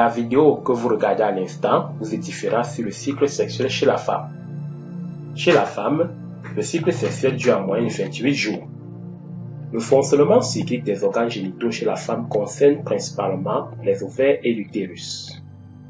La vidéo que vous regardez à l'instant vous édifiera sur le cycle sexuel chez la femme. Chez la femme, le cycle sexuel dure en moyenne 28 jours. Le fonctionnement cyclique des organes génitaux chez la femme concerne principalement les ovaires et l'utérus.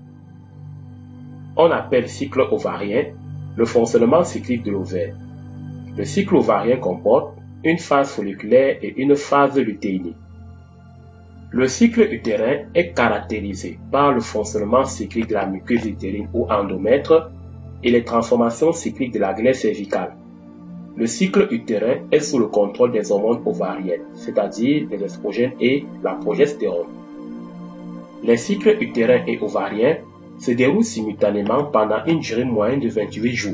On appelle cycle ovarien le fonctionnement cyclique de l'ovaire. Le cycle ovarien comporte une phase folliculaire et une phase lutéinée. Le cycle utérin est caractérisé par le fonctionnement cyclique de la muqueuse utérine ou endomètre et les transformations cycliques de la glaire cervicale. Le cycle utérin est sous le contrôle des hormones ovariennes, c'est-à-dire les oestrogènes et la progestérone. Les cycles utérins et ovariens se déroulent simultanément pendant une durée moyenne de 28 jours.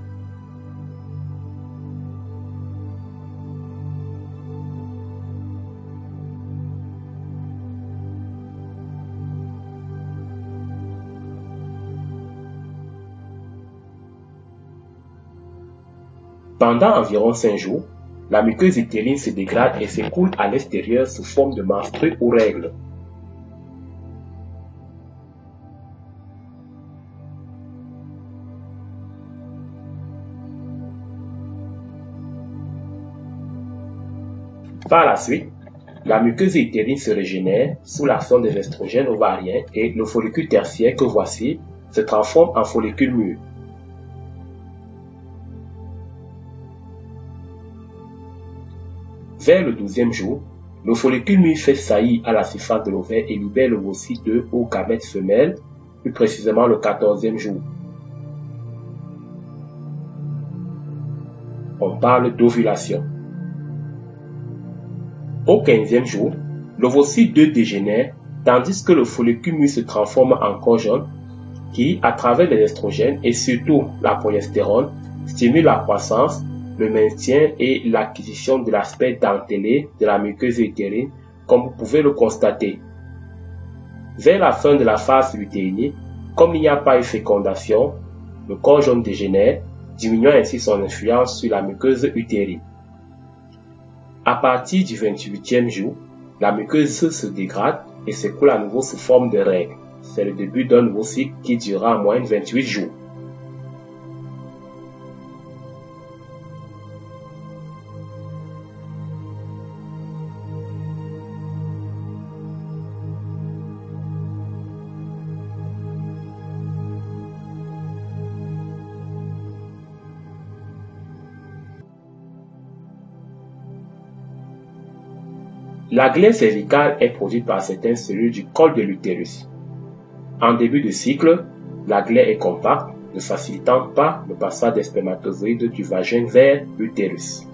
Pendant environ 5 jours, la muqueuse utérine se dégrade et s'écoule à l'extérieur sous forme de menstrues ou règles. Par la suite, la muqueuse utérine se régénère sous l'action des estrogènes ovariens et le follicule tertiaire que voici se transforme en follicule mûr. Vers le 12e jour, le follicule mûr fait saillie à la surface de l'ovaire et libère l'ovocyte d'œuf ou gamète femelle, plus précisément le 14e jour. On parle d'ovulation. Au 15e jour, l'ovocyte d'œuf dégénère, tandis que le follicule mûr se transforme en corps jaune qui, à travers les estrogènes et surtout la progestérone, stimule la croissance, le maintien et l'acquisition de l'aspect dentelé de la muqueuse utérine, comme vous pouvez le constater. Vers la fin de la phase lutéinée, comme il n'y a pas eu fécondation, le corps jaune dégénère, diminuant ainsi son influence sur la muqueuse utérine. À partir du 28e jour, la muqueuse se dégrade et s'écoule à nouveau sous forme de règles. C'est le début d'un nouveau cycle qui durera en moyenne 28 jours. La glaire cervicale est produite par certaines cellules du col de l'utérus. En début de cycle, la glaire est compacte, ne facilitant pas le passage des spermatozoïdes du vagin vers l'utérus.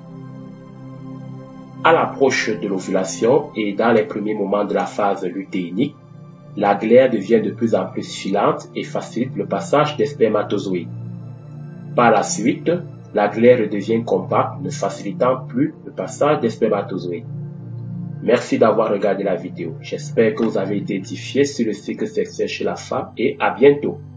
À l'approche de l'ovulation et dans les premiers moments de la phase lutéinique, la glaire devient de plus en plus filante et facilite le passage des spermatozoïdes. Par la suite, la glaire redevient compacte, ne facilitant plus le passage des spermatozoïdes. Merci d'avoir regardé la vidéo. J'espère que vous avez été édifié sur le cycle sexuel chez la femme et à bientôt.